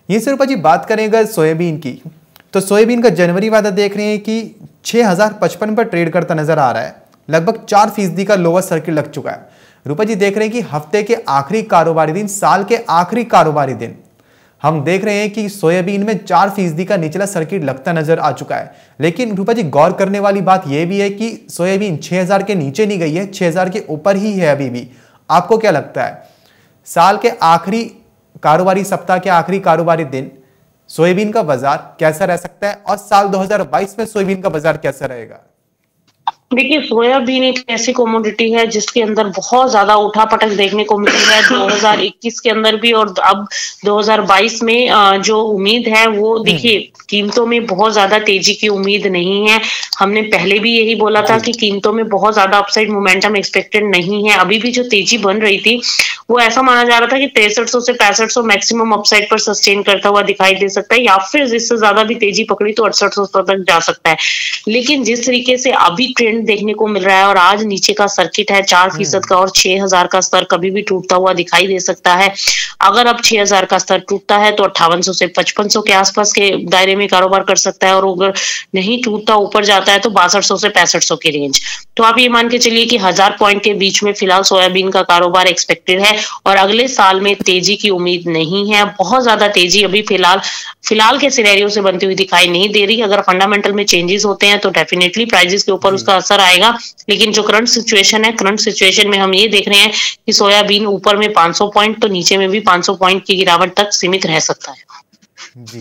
यहीं से रूपा जी बात करें अगर सोयाबीन की, तो सोयाबीन का जनवरी वादा देख रहे हैं कि 6055 पर ट्रेड करता नजर आ रहा है। लगभग 4% का लोअर सर्किट लग चुका है। रूपा जी देख रहे हैं कि हफ्ते के आखिरी कारोबारी दिन, साल के आखिरी कारोबारी दिन हम देख रहे हैं कि सोयाबीन में 4% का निचला सर्किट लगता नजर आ चुका है। लेकिन रूपा जी गौर करने वाली बात यह भी है कि सोयाबीन 6000 के नीचे नहीं गई है, 6000 के ऊपर ही है अभी भी। आपको क्या लगता है साल के आखिरी कारोबारी सप्ताह के आखिरी कारोबारी दिन सोयाबीन का बाजार कैसा रह सकता है और साल 2022 में सोयाबीन का बाजार कैसा रहेगा? देखिए, सोयाबीन एक ऐसी कमोडिटी है जिसके अंदर बहुत ज्यादा उठापटक देखने को मिली है 2021 के अंदर भी, और अब 2022 में जो उम्मीद है वो देखिए कीमतों में बहुत ज्यादा तेजी की उम्मीद नहीं है। हमने पहले भी यही बोला था कि कीमतों में बहुत ज्यादा अपसाइड मोमेंटम एक्सपेक्टेड नहीं है। अभी भी जो तेजी बन रही थी वो ऐसा माना जा रहा था कि 6300 से 6500 मैक्सिमम अपसाइड पर सस्टेन करता हुआ दिखाई दे सकता है, या फिर जिससे ज्यादा भी तेजी पकड़ी तो 6800 तक जा सकता है। लेकिन जिस तरीके से अभी ट्रेंड देखने को मिल रहा है और आज नीचे का सर्किट है 4% का और 6000 का स्तर कभी भी टूटता हुआ दिखाई दे सकता है। अगर अब 6000 का स्तर टूटता है तो 5800 से 5500 के आसपास के दायरे में कारोबार कर सकता है, और अगर नहीं टूटता ऊपर जाता है तो 6200 से 6500 की रेंज। तो आप ये मान के चलिए कि 1000 पॉइंट के बीच में फिलहाल सोयाबीन का कारोबार एक्सपेक्टेड है, और अगले साल में तेजी की उम्मीद नहीं है। बहुत ज्यादा तेजी अभी फिलहाल के सिनेरियो से बनती हुई दिखाई नहीं दे रही। अगर फंडामेंटल में चेंजेस होते हैं तो डेफिनेटली प्राइसेस के ऊपर उसका असर आएगा। लेकिन जो करंट सिचुएशन में हम ये देख रहे हैं कि सोयाबीन ऊपर में 500 पॉइंट तो नीचे में भी 500 पॉइंट की गिरावट तक सीमित रह सकता है जी।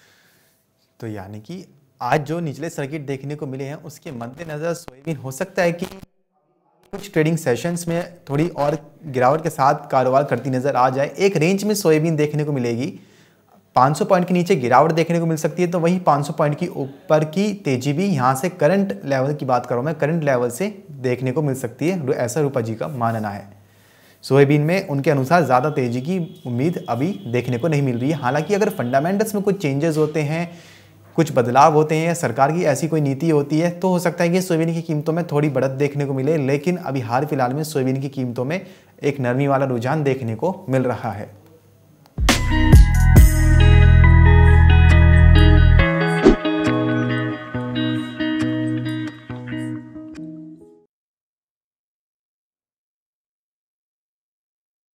तो यानी कि आज जो निचले सर्किट देखने को मिले हैं उसके मद्देनजर सोयाबीन हो सकता है कि कुछ ट्रेडिंग सेशंस में थोड़ी और गिरावट के साथ कारोबार करती नजर आ जाए। एक रेंज में सोयाबीन देखने को मिलेगी, 500 पॉइंट के नीचे गिरावट देखने को मिल सकती है, तो वहीं 500 पॉइंट की ऊपर की तेजी भी यहाँ से करंट लेवल की बात करूँ मैं, करंट लेवल से देखने को मिल सकती है, ऐसा रूपा जी का मानना है। सोयाबीन में उनके अनुसार ज़्यादा तेजी की उम्मीद अभी देखने को नहीं मिल रही है। हालांकि अगर फंडामेंटल्स में कुछ चेंजेस होते हैं, कुछ बदलाव होते हैं, सरकार की ऐसी कोई नीति होती है, तो हो सकता है कि सोयाबीन की कीमतों में थोड़ी बढ़त देखने को मिले। लेकिन अभी हाल फिलहाल में सोयाबीन की कीमतों में एक नरमी वाला रुझान देखने को मिल रहा है।